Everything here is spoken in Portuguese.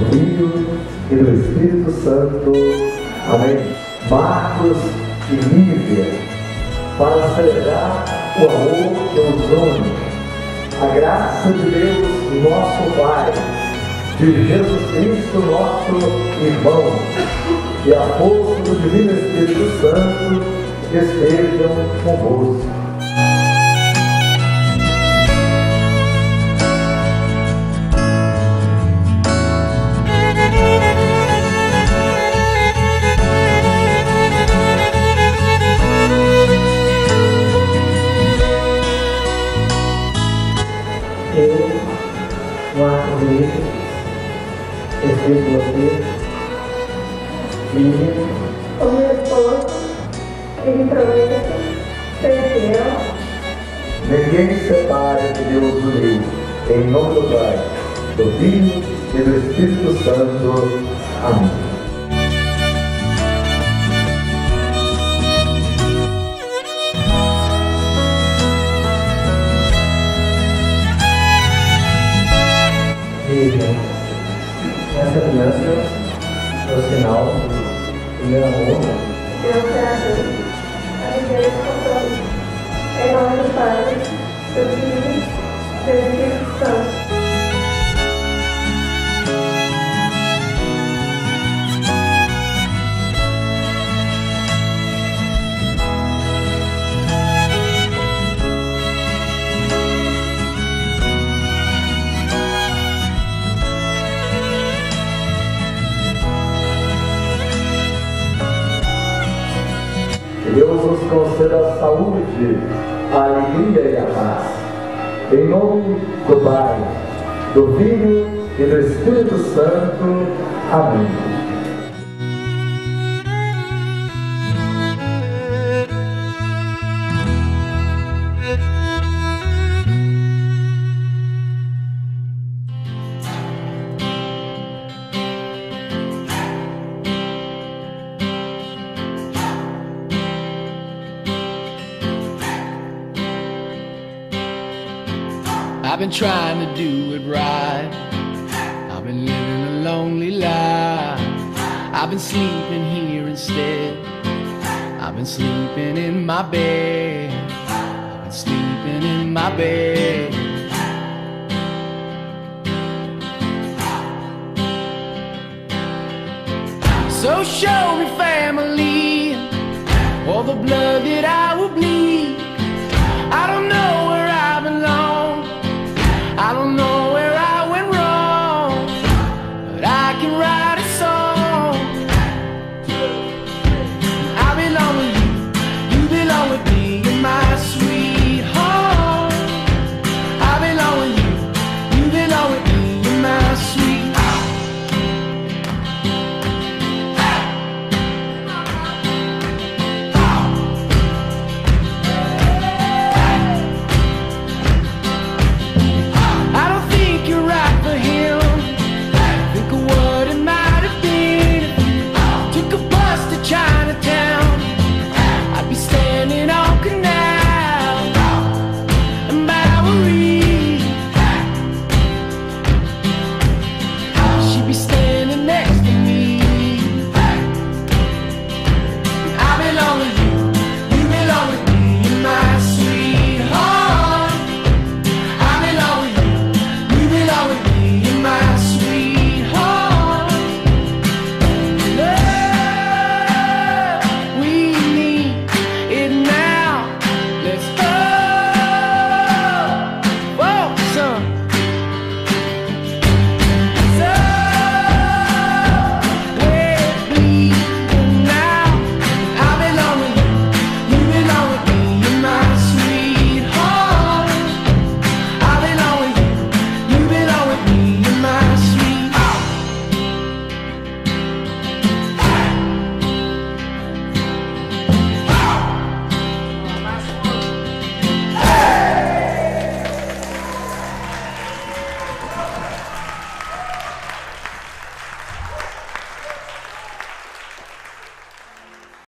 Filho e do Espírito Santo. Amém. Marcos e Lívia, para celebrar o amor que os une, a graça de Deus, nosso Pai, de Jesus Cristo, nosso irmão, e a força do Divino Espírito Santo estejam convosco. Eu, Marcos Lívia, escrevo você, Lívia, o meu esposo, ele promete ser fiel. Ninguém separa que Deus uniu, em nome do Pai, do Filho e do Espírito Santo. Amém. Lívia, essa aliança é o sinal do meu amor. Deus Criador, a viver esse compromisso. Em nome do Pai, do Filho e do Espírito Santo. Que Deus nos conceda a saúde, a alegria e a paz. Em nome do Pai, do Filho e do Espírito Santo. Amém. I've been trying to do it right. I've been living a lonely life. I've been sleeping here instead. I've been sleeping in my bed. I've been sleeping in my bed. So show me family, all the blood that I will bleed. I don't know where I belong. I don't know where I went wrong, but I can write